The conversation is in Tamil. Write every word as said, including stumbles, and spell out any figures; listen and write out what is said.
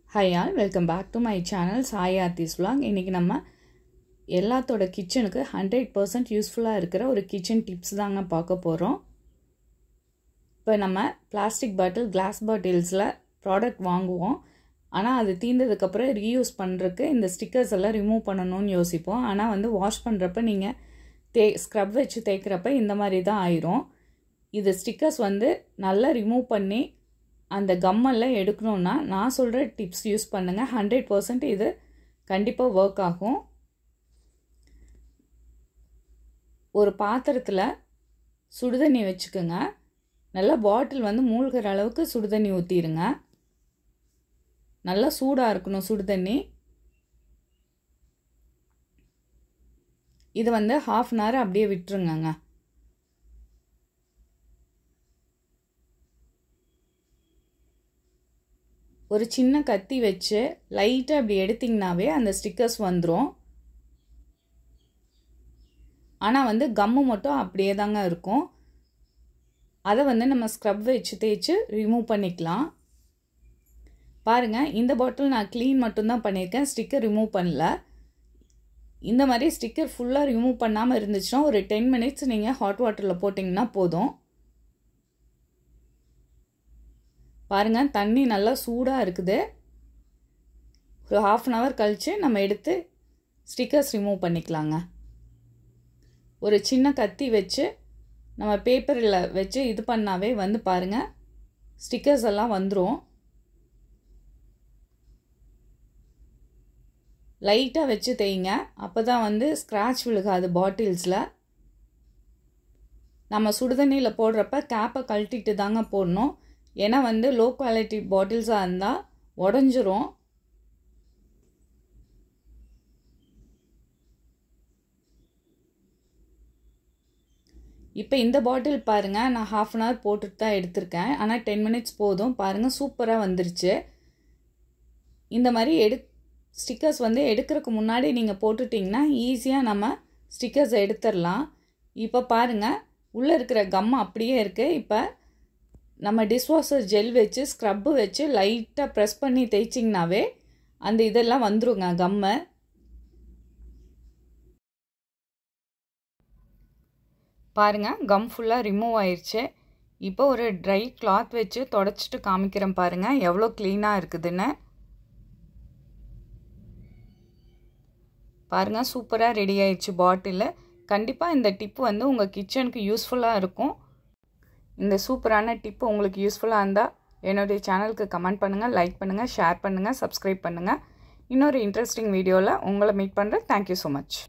Hi all, welcome back to my channel Sai Aarthi's Vlog. இன்னைக்கு நம்ம எல்லாத்தோட கிச்சனுக்கு one hundred percent யூஸ்ஃபுல்லா இருக்கிற ஒரு கிச்சன் டிப்ஸ் தாங்க பார்க்க போறோம். இப்போ நம்ம பிளாஸ்டிக் பாட்டில், கிளாஸ் பாட்டில்ஸ்ல ப்ராடக்ட் வாங்குவோம். ஆனா அது தீந்ததுக்கு அப்புறம் ரீயூஸ் பண்றதுக்கு இந்த ஸ்டிக்கர்ஸ் எல்லாம் ரிமூவ் பண்ணனும்னு யோசிப்போம். ஆனா வந்து வாஷ் பண்றப்ப நீங்க ஸ்க்ரப் வச்சு தேய்க்கறப்ப இந்த மாதிரி தான் ஆயிரும். இது ஸ்டிக்கர்ஸ் வந்து நல்லா ரிமூவ் பண்ணி அந்த கம்மெல்லாம் எடுக்கணும்னா நான் சொல்ற டிப்ஸ் யூஸ் பண்ணுங்க. one hundred percent இது கண்டிப்பா வர்க் ஆகும். ஒரு பாத்திரத்துல சுடுதண்ணி வெச்சுக்கங்க. நல்ல பாட்டில் வந்து மூழ்கிற அளவுக்கு சுடுதண்ணி ஊத்திடுங்க. நல்லா சூடா இருக்கணும் சுடுதண்ணி. இது வந்து half an hour அப்படியே விட்டுருங்கங்க. ஒரு சின்ன கத்தி வச்சு லைட்டா அப்படி எடுத்தீங்கனாவே அந்த ஸ்டிக்கர்ஸ் வந்துரும். ஆனா வந்து கம்மு மட்டும் அப்படியே தாங்க இருக்கும். அத வந்து நம்ம ஸ்க்ரப் வச்சு தேய்ச்சு ரிமூவ் பண்ணிக்கலாம். பாருங்க, இந்த பாட்டில் நான் க்ளீன் மட்டும் தான் பண்ணிருக்கேன், ஸ்டிக்கர் ரிமூவ் பண்ணல. இந்த மாதிரி ஸ்டிக்கர் ஃபுல்லா ரிமூவ் பண்ணாம இருந்துச்சுனா ஒரு ten minutes நீங்க ஹாட் வாட்டர்ல போட்டீங்கன்னா போதும். பாருங்க, தண்ணி நல்லா சூடா இருக்குது. ஒரு half an hour கழிச்சு நம்ம எடுத்து ஸ்டிக்கர்ஸ் ரிமூவ் பண்ணிக்கலாங்க. ஒரு சின்ன கத்தி வச்சு நம்ம பேப்பர்ல வச்சு இது பண்ணாவே வந்து பாருங்க ஸ்டிக்கர்ஸ் எல்லாம் வந்துரும். லைட்டா வச்சு தேய்ங்க. அப்பதான் வந்து ஸ்கிராட்ச் விழுகாது பாட்டில்ஸ்ல. நம்ம சுடுதண்ணில போடுறப்ப கேப்பை கழட்டிட்டு தாங்க போடணும். ஏன்னா வந்து லோ குவாலிட்டி பாட்டில்ஸா இருந்தா உடைஞ்சிரும். இப்போ இந்த பாட்டில் பாருங்க, நான் half an hour போட்டுட்டு தான் எடுத்துர்க்கேன். ஆனா ten minutes போதும். பாருங்க சூப்பரா வந்துருச்சு. இந்த மாதிரி எடு ஸ்டிக்கர்ஸ் வந்து எடுக்கிறதுக்கு முன்னாடி நீங்க போட்டுட்டீங்கன்னா ஈஸியா நம்ம ஸ்டிக்கர்ஸ் எடுத்துறலாம். இப்போ பாருங்க உள்ள இருக்கிற கம் அப்படியே இருக்கு. இப்போ நம்ம டிஷ்வாஷர் ஜெல் வச்சு ஸ்க்ரப் வச்சு லைட்டா பிரஸ் பண்ணி தேய்ச்சிங்கனாவே அந்த இதெல்லாம் வந்துருங்க கம்ம. பாருங்க கம் ஃபுல்லா ரிமூவ் ஆயிருச்சு. இப்போ ஒரு ட்ரை கிளாத் வச்சு தொடச்சிட்டு காமிக்கிறேன் பாருங்க எவ்வளவு க்ளீனா இருக்குதுன்னு. பாருங்க சூப்பரா ரெடி ஆயிருச்சு பாட்டில். கண்டிப்பா இந்த டிப் வந்து உங்க கிச்சனுக்கு யூஸ்ஃபுல்லா இருக்கும். இந்த சூப்பரான டிப் உங்களுக்கு யூஸ்ஃபுல்லா இருந்தா என்னோட சேனலுக்கு கமெண்ட் பண்ணுங்க, லைக் பண்ணுங்க, ஷேர் பண்ணுங்க, சப்ஸ்கிரைப் பண்ணுங்க. இன்னொரு இன்ட்ரெஸ்டிங் வீடியோல உங்களை மீட் பண்றேன். Thank you so much.